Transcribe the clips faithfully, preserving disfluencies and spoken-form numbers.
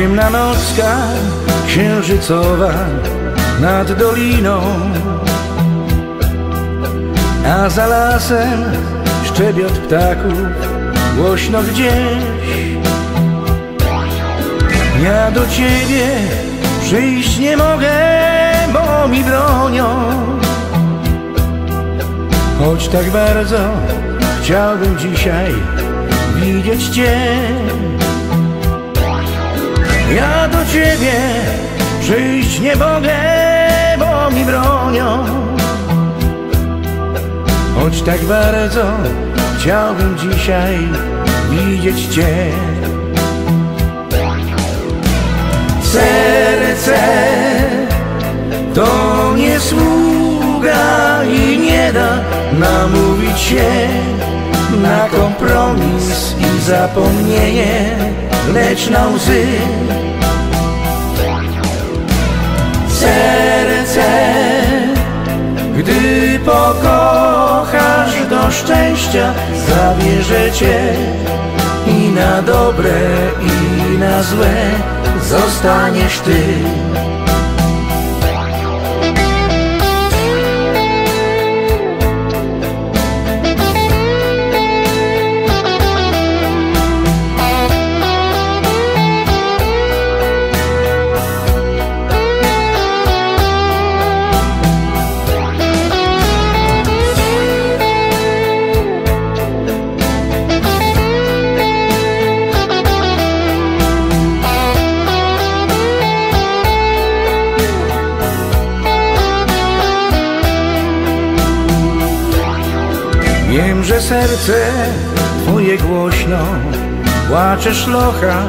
Ciemna nocka księżycowa nad doliną, a za lasem szczebiot ptaków głośno gdzieś. Ja do ciebie przyjść nie mogę, bo mi bronią, choć tak bardzo chciałbym dzisiaj widzieć cię. Ja do ciebie przyjść nie mogę, bo mi bronią, choć tak bardzo chciałbym dzisiaj widzieć cię. Serce to nie sługa i nie da namówić się na kompromis i zapomnienie, lecz na łzy. Serce, gdy pokochasz, do szczęścia zabierze cię i na dobre, i na złe zostaniesz ty. Wiem, że serce twoje głośno płacze szlocha.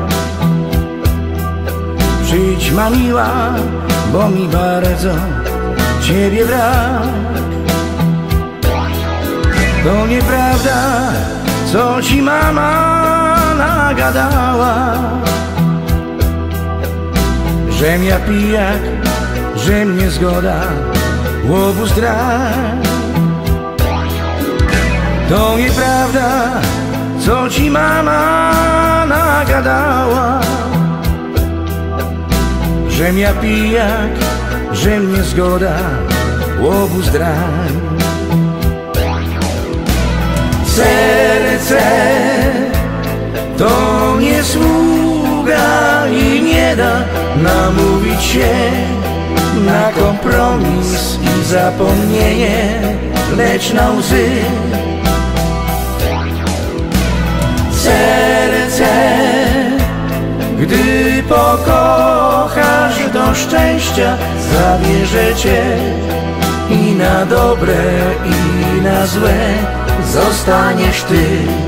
Przyjdź ma miła, bo mi bardzo ciebie brak. To nieprawda, co ci mama nagadała, żem ja pijak, że mnie zgoda łobuz drak. To nieprawda, co ci mama nagadała, żem ja pijak, że mnie zgoda łobuz drań. Serce to nie sługa i nie da namówić się na kompromis i zapomnienie, lecz na łzy. Serce, gdy pokochasz, do szczęścia zabierze cię i na dobre, i na złe zostaniesz ty.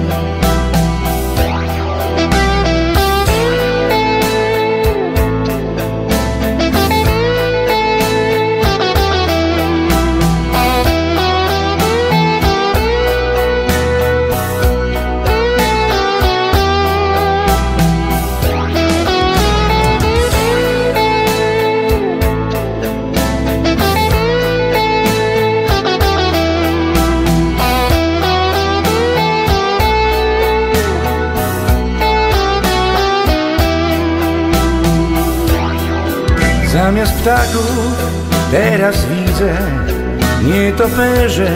Zamiast ptaków teraz widzę nietoperze.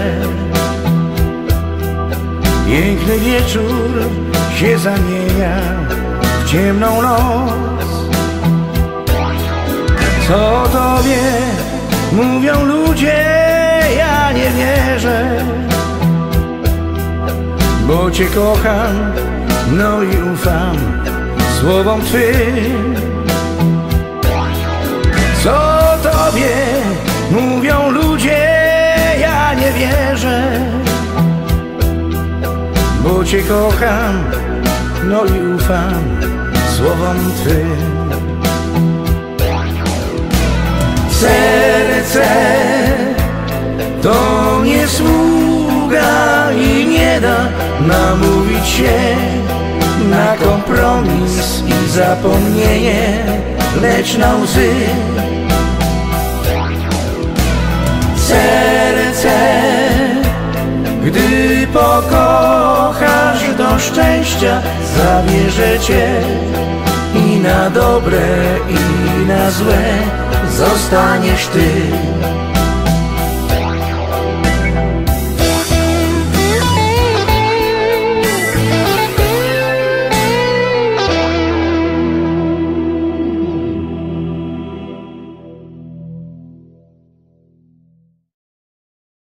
Piękny wieczór się zamienia w ciemną noc. Co o tobie mówią ludzie, ja nie wierzę, bo cię kocham, no i ufam słowom twym. Co o tobie mówią ludzie, ja nie wierzę, bo cię kocham, no i ufam słowom twym. Serce to nie sługa i nie da namówić się na kompromis i zapomnienie, lecz na łzy. Serce, gdy pokochasz, do szczęścia zabierze cię i na dobre i na złe zostaniesz ty.